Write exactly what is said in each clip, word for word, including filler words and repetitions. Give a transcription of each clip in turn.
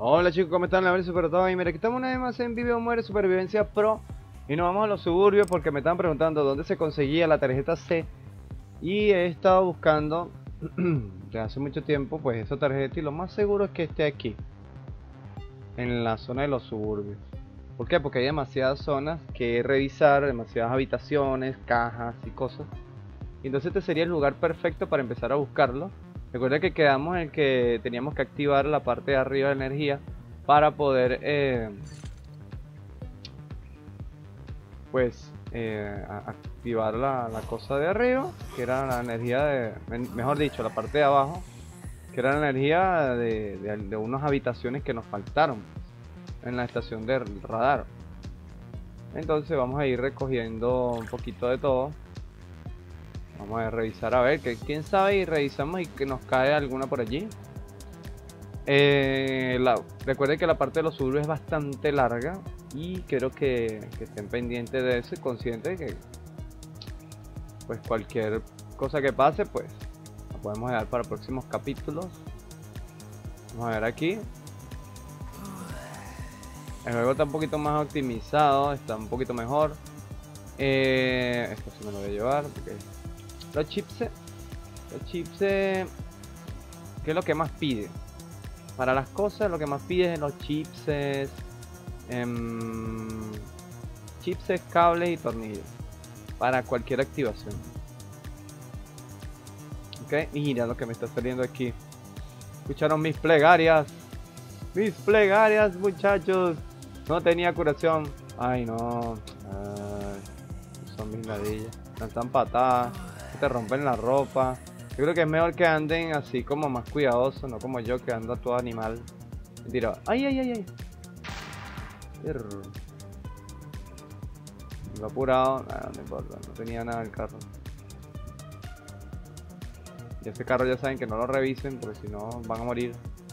Hola chicos, ¿cómo están? La verdad super todo y mira, aquí estamos una vez más en Vive o Muere Supervivencia Pro. Y nos vamos a los suburbios porque me estaban preguntando dónde se conseguía la tarjeta C. Y he estado buscando desde hace mucho tiempo pues esa tarjeta, y lo más seguro es que esté aquí, en la zona de los suburbios. ¿Por qué? Porque hay demasiadas zonas que revisar, demasiadas habitaciones, cajas y cosas. Y entonces este sería el lugar perfecto para empezar a buscarlo. Recuerda que quedamos en que teníamos que activar la parte de arriba de energía para poder eh, pues eh, activar la, la cosa de arriba, que era la energía de, mejor dicho, la parte de abajo, que era la energía de, de, de unas habitaciones que nos faltaron en la estación de radar. Entonces vamos a ir recogiendo un poquito de todo. Vamos a revisar a ver, que quién sabe, y revisamos y que nos cae alguna por allí. Eh, la, recuerden que la parte de los suburbios es bastante larga y quiero que, que estén pendientes de eso y conscientes de que pues cualquier cosa que pase pues la podemos dejar para próximos capítulos. Vamos a ver aquí. El juego está un poquito más optimizado, está un poquito mejor. Eh, esto sí me lo voy a llevar porque los chips, los chips, ¿qué es lo que más pide? Para las cosas, lo que más pide es los chips, eh, chips, cables y tornillos para cualquier activación. Ok, mira lo que me está saliendo aquí. Escucharon mis plegarias, mis plegarias, muchachos. No tenía curación. Ay, no. Ay, son mis ladillas. Están patadas. Te rompen la ropa. Yo creo que es mejor que anden así como más cuidadosos, no como yo que ando todo animal. Mentira. Ay, ay, ay, ay. Lo apurado. Nada, no importa. No tenía nada el carro. Y ese carro ya saben que no lo revisen porque si no van a morir.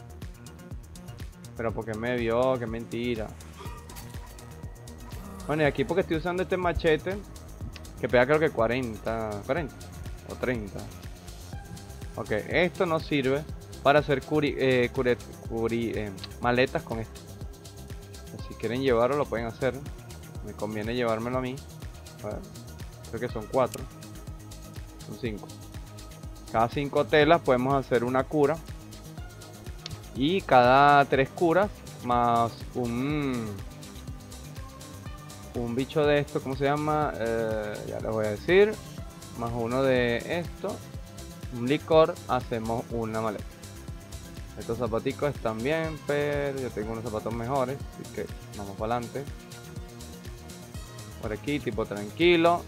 Pero porque me vio, que mentira. Bueno, y aquí porque estoy usando este machete que pega creo que cuarenta, cuarenta o treinta. Ok, esto nos sirve para hacer curi, eh, curi, curi, eh, maletas con esto. Si quieren llevarlo lo pueden hacer. Me conviene llevármelo a mí. A ver, creo que son cuatro. Son cinco. Cada cinco telas podemos hacer una cura. Y cada tres curas más un un bicho de esto, ¿cómo se llama? Eh, ya les voy a decir. Más uno de esto. Un licor, hacemos una maleta. Estos zapaticos están bien, pero yo tengo unos zapatos mejores, así que vamos para adelante. Por aquí, tipo tranquilo.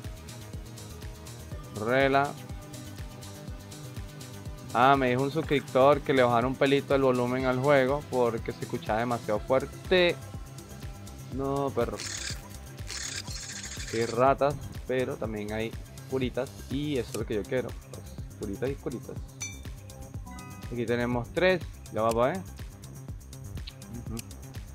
Rela. Ah, me dijo un suscriptor que le bajara un pelito el volumen al juego porque se escuchaba demasiado fuerte. No, perro. Hay ratas, pero también hay curitas y eso es lo que yo quiero. Curitas y curitas. Aquí tenemos tres. Ya va para ver. Uh -huh.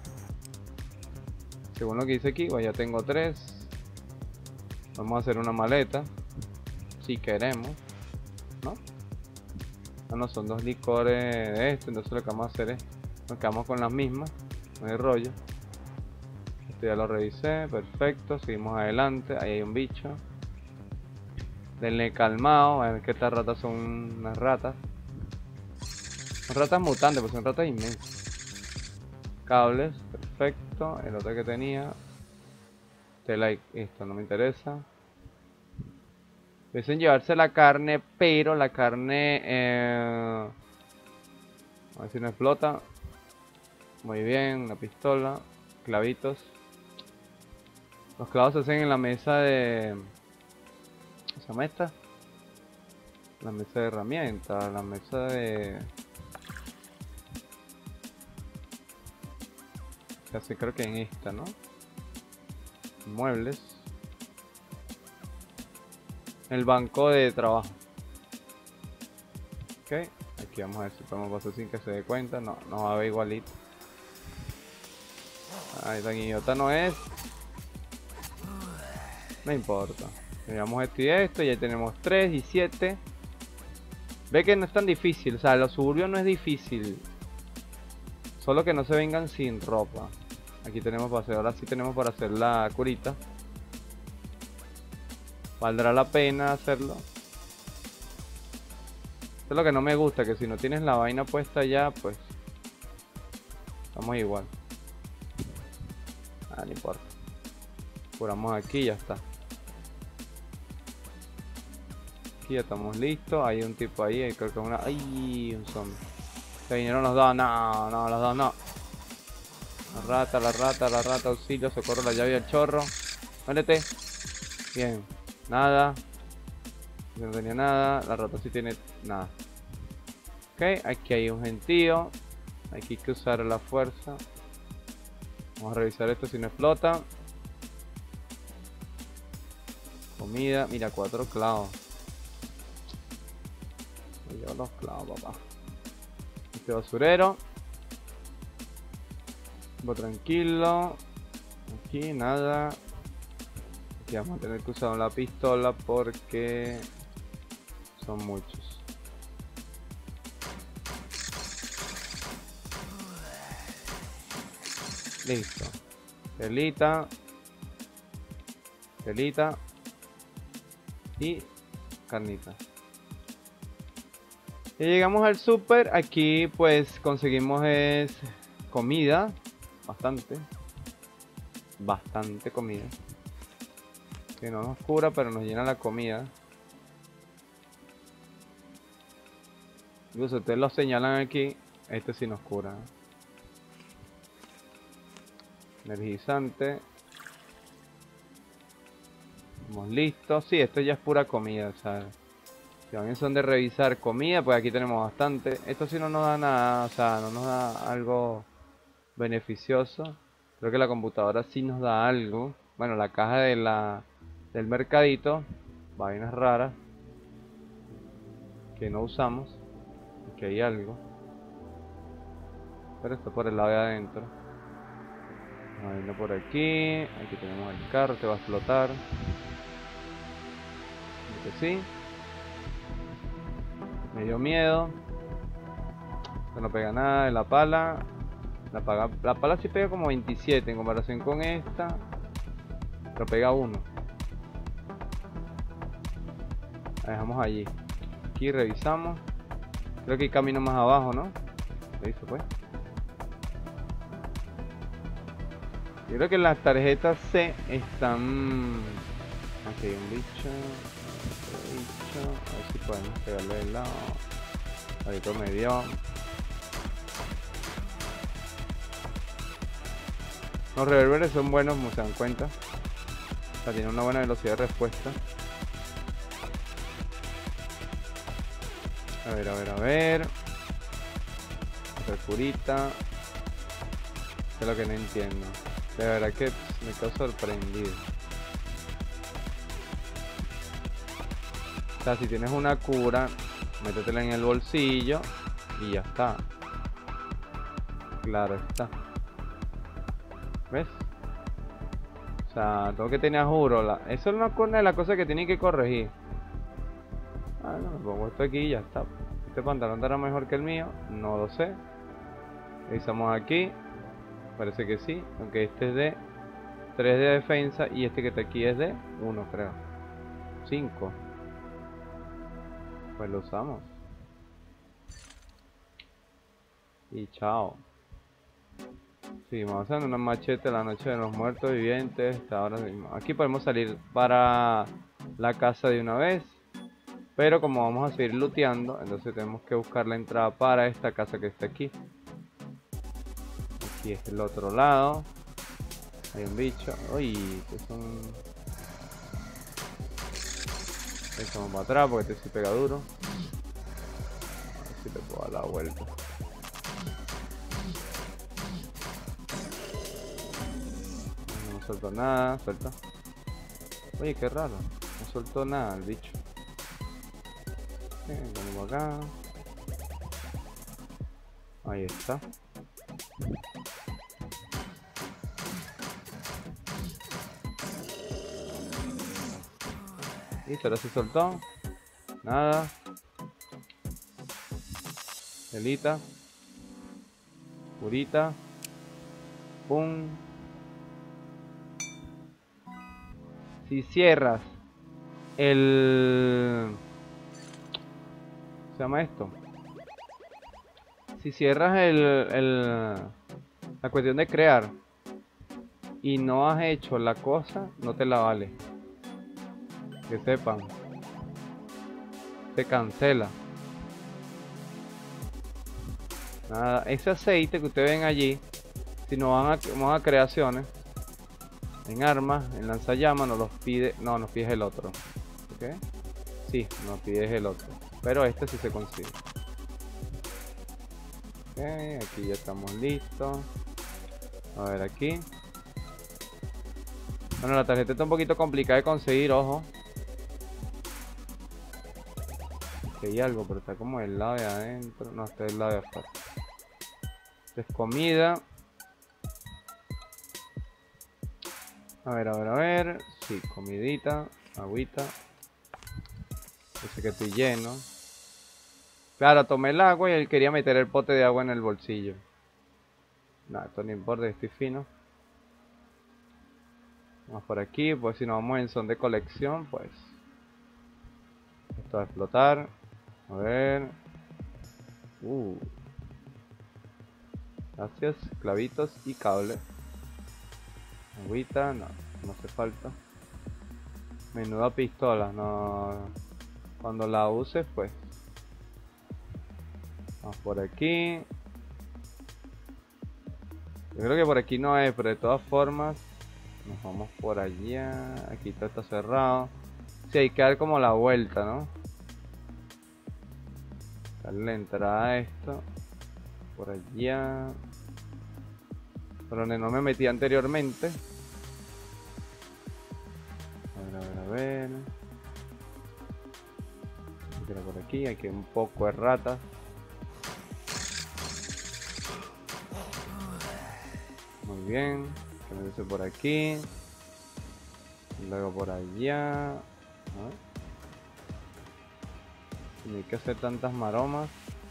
Según lo que dice aquí, pues ya tengo tres. Vamos a hacer una maleta. Si queremos. ¿No? No, no, son dos licores de esto. Entonces lo que vamos a hacer es nos quedamos con las mismas. No hay rollo. Esto ya lo revisé. Perfecto. Seguimos adelante. Ahí hay un bicho. Denle calmado, a ver que estas ratas son unas ratas. Son ratas mutantes, pues son ratas inmensas. Cables, perfecto. El otro que tenía. Tela, esto no me interesa. Dicen llevarse la carne, pero la carne... Eh... A ver si no explota. Muy bien, una pistola. Clavitos. Los clavos se hacen en la mesa de... ¿Se llama esta? La mesa de herramientas, la mesa de... Casi creo que en esta, ¿no? Muebles. El banco de trabajo. Ok, aquí vamos a ver si podemos pasar sin que se dé cuenta. No, no va a ver igualito. Ay, la guiñota no es. No importa. Llevamos esto y esto, ya tenemos tres y siete. Ve que no es tan difícil, o sea, los suburbios no es difícil. Solo que no se vengan sin ropa. Aquí tenemos para hacer, ahora sí tenemos para hacer la curita. Valdrá la pena hacerlo. Esto es lo que no me gusta, que si no tienes la vaina puesta ya, pues estamos igual. Ah, no importa. Curamos aquí y ya está. Aquí ya estamos listos. Hay un tipo ahí, creo que una... ¡Ay! Un zombie. Este dinero nos da. No, no, los dos no. La rata, la rata, la rata, auxilio, socorro, la llave al chorro. Muérete. Bien. Nada. No tenía nada. La rata sí tiene nada. Ok, aquí hay un gentío. Aquí hay que usar la fuerza. Vamos a revisar esto si no explota. Comida. Mira, cuatro clavos. Me llevo los clavos, papá. Este basurero. Voy tranquilo. Aquí nada. Aquí vamos a tener que usar la pistola porque son muchos. Listo. Telita. Telita. Y carnita. Y llegamos al super. Aquí pues conseguimos es comida. Bastante. Bastante comida. Que no nos cura, pero nos llena la comida. Incluso ustedes lo señalan aquí. Este sí nos cura. Energizante. Estamos listos. Sí, esto ya es pura comida, o sea, si también son de revisar comida, pues aquí tenemos bastante. Esto sí no nos da nada, o sea, no nos da algo beneficioso. Creo que la computadora sí nos da algo. Bueno, la caja de la del mercadito, vainas raras que no usamos, que hay algo, pero esto por el lado de adentro. Vamos por aquí. Aquí tenemos el carro, te va a explotar. Que sí. Me dio miedo. Esto no pega nada de la pala. La, paga, la pala sí pega como veintisiete en comparación con esta. Pero pega uno. La dejamos allí. Aquí revisamos. Creo que hay camino más abajo, ¿no? Revisa pues. Yo creo que las tarjetas C están... Aquí hay un bicho. Un bicho. A ver si podemos pegarle del lado. Ahorita me dio. Los reverbers son buenos, como se dan cuenta. O sea, tienen una buena velocidad de respuesta. A ver, a ver, a ver. Otra curita. Es lo que no entiendo. De verdad que me quedo sorprendido. O sea, si tienes una cura, métetela en el bolsillo y ya está. Claro está. ¿Ves? O sea, tengo que tener juro. La... Eso es una de las cosas que tienen que corregir. Ah, no, me pongo esto aquí y ya está. Este pantalón estará mejor que el mío. No lo sé. Revisamos aquí. Parece que sí. Aunque este es de tres de defensa y este que está aquí es de uno, creo. cinco. Pues lo usamos. Y chao. Seguimos avanzando. Una machete, la noche de los muertos vivientes. Hasta ahora mismo. Aquí podemos salir para la casa de una vez. Pero como vamos a seguir looteando, entonces tenemos que buscar la entrada para esta casa que está aquí. Aquí es el otro lado. Hay un bicho. Uy, que son... Echamos para atrás porque este sí pega duro. A ver si le puedo dar la vuelta. No suelto nada, suelta. Oye, qué raro. No suelto nada el bicho. Bien, vamos acá. Ahí está. Listo, ahora se soltó. Nada. Delita. Curita. Pum. Si cierras el... ¿Se llama esto? Si cierras el, el... la cuestión de crear y no has hecho la cosa, no te la vale. Que sepan. Se cancela. Nada, ese aceite que ustedes ven allí, si no van a, vamos a creaciones, en armas, en lanzallamas, nos los pide, no, nos pide el otro. ¿Ok? Sí, nos pide el otro. Pero este sí se consigue. Ok, aquí ya estamos listos. A ver aquí. Bueno, la tarjeta está un poquito complicada de conseguir, ojo. Aquí hay algo, pero está como del lado de adentro. No, está del lado de afuera. Esta es comida. A ver, a ver, a ver. Sí, comidita, agüita. Dice que estoy lleno. Claro, tomé el agua y él quería meter el pote de agua en el bolsillo. No, esto no importa, estoy fino. Vamos por aquí, pues si nos vamos en son de colección, pues esto va a explotar. A ver. Uh. Gracias, clavitos y cable. Agüita, no, no hace falta. Menuda pistola, no. Cuando la uses, pues. Vamos por aquí. Yo creo que por aquí no es, pero de todas formas nos vamos por allá. Aquí todo está cerrado. Sí, hay que dar como la vuelta, ¿no? Darle la entrada a esto. Por allá. Por donde no me metí anteriormente. A ver, a ver, a ver. Por aquí, aquí hay un poco de ratas. Muy bien, que me dice por aquí. Y luego por allá. ¿No? No hay que hacer tantas maromas.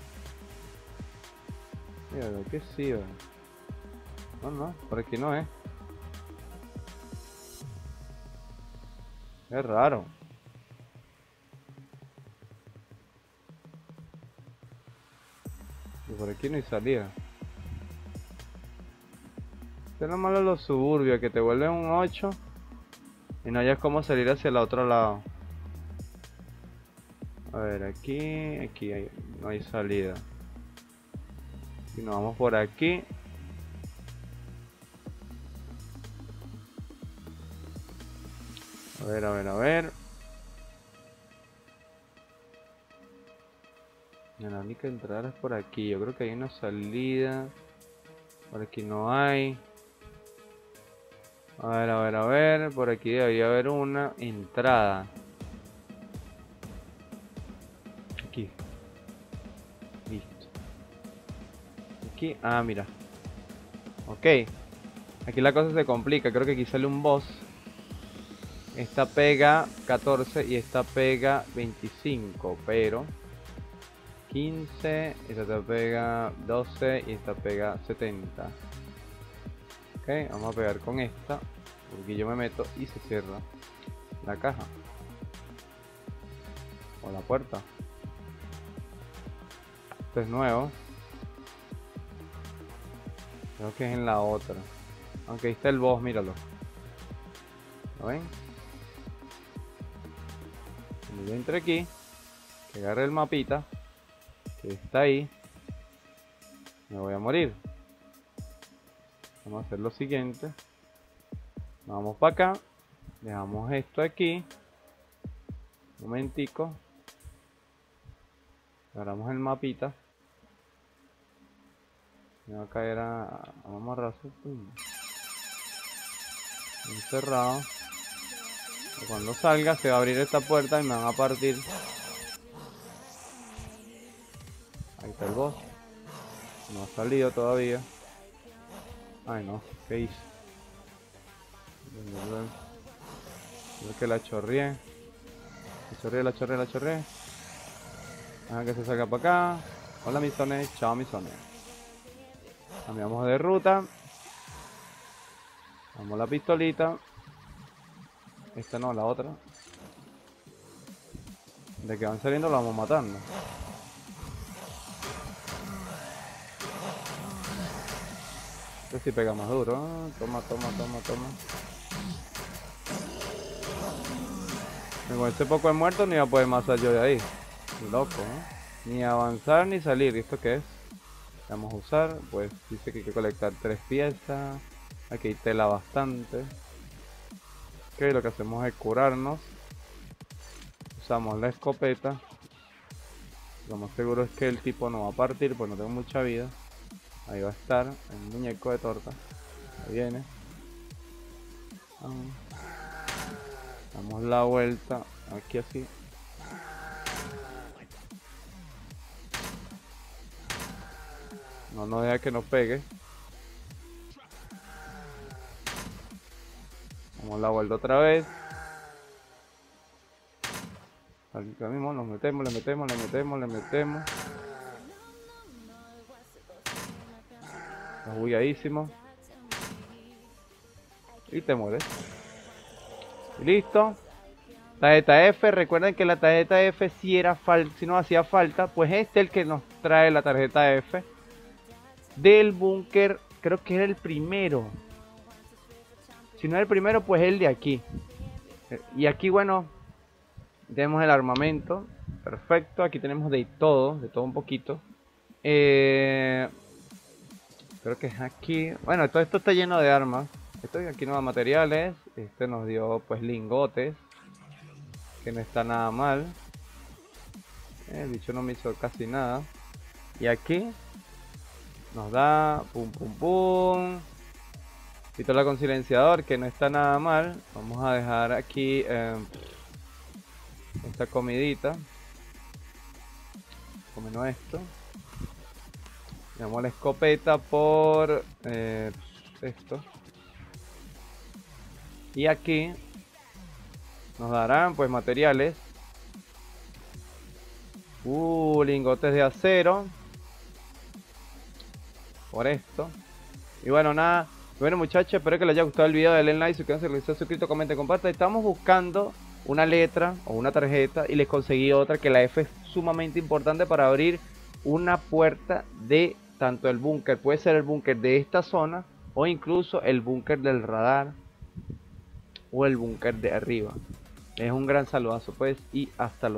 Mira, ¿de qué sí? No, no, por aquí no es. Es raro. Y por aquí no hay salida. Es lo malo de los suburbios, que te vuelven un ocho y no hayas cómo salir hacia el otro lado. A ver, aquí, aquí hay, no hay salida. Si nos vamos por aquí. A ver, a ver, a ver. La única entrada es por aquí. Yo creo que hay una salida. Por aquí no hay. A ver, a ver, a ver. Por aquí debería haber una entrada. Aquí. Listo. Aquí. Ah, mira. Ok. Aquí la cosa se complica. Creo que aquí sale un boss. Esta pega catorce y esta pega veinticinco. Pero quince. Esta te pega doce y esta pega setenta. Ok, vamos a pegar con esta. Porque yo me meto y se cierra la caja. O la puerta. Esto es nuevo. Creo que es en la otra. Aunque ahí está el boss, míralo. ¿Lo ven? Cuando yo entre aquí, que agarre el mapita, que está ahí, me voy a morir. Vamos a hacer lo siguiente. Vamos para acá. Dejamos esto aquí. Un momentico. Agarramos el mapita. Me va a caer a... Vamos a raso. Encerrado. Cuando salga se va a abrir esta puerta y me van a partir. Ahí está el boss. No ha salido todavía. Ay no, ¿qué hice? Creo que la chorreé. La chorreé, la chorreé, la chorreé. Deja que se salga para acá. Hola misones, chao misones. Cambiamos de ruta. Vamos la pistolita. Esta no, la otra. De que van saliendo lo vamos matando. Este sí pega más duro. ¿Eh? Toma, toma, toma, toma. Y con este poco de muerto ni voy a poder pasar yo de ahí. Loco, ¿eh? Ni avanzar ni salir. ¿Y esto qué es? Vamos a usar. Pues dice que hay que colectar tres piezas. Aquí hay tela bastante. Ok, lo que hacemos es curarnos. Usamos la escopeta. Lo más seguro es que el tipo no va a partir, pues no tengo mucha vida. Ahí va a estar el muñeco de torta. Ahí viene. Damos la vuelta. Aquí así. No nos deja que nos pegue. Damos la vuelta otra vez. Aquí mismo nos metemos, le metemos, le metemos, le metemos. Está bugueadísimo. Y te mueres. Y listo. Tarjeta F, recuerden que la tarjeta F si era falta, si no hacía falta, pues este es el que nos trae la tarjeta F del búnker, creo que era el primero. Si no es el primero, pues el de aquí. Y aquí, bueno, tenemos el armamento. Perfecto, aquí tenemos de todo, de todo un poquito. Eh, creo que es aquí. Bueno, todo esto está lleno de armas. Esto aquí nos da materiales. Este nos dio pues lingotes, que no está nada mal. El bicho no me hizo casi nada. Y aquí nos da pum pum pum. Pistola con silenciador, que no está nada mal. Vamos a dejar aquí eh, esta comidita. Comenos esto. Damos la escopeta por eh, esto. Y aquí nos darán pues materiales. Uh, lingotes de acero. Por esto. Y bueno, nada. Bueno, muchachos, espero que les haya gustado el video. Denle like, suscríbanse, si no se han suscrito, comenten, compartan. Estamos buscando una letra o una tarjeta y les conseguí otra, que la F es sumamente importante para abrir una puerta de tanto el búnker. Puede ser el búnker de esta zona o incluso el búnker del radar o el búnker de arriba. Es un gran saludazo pues y hasta luego.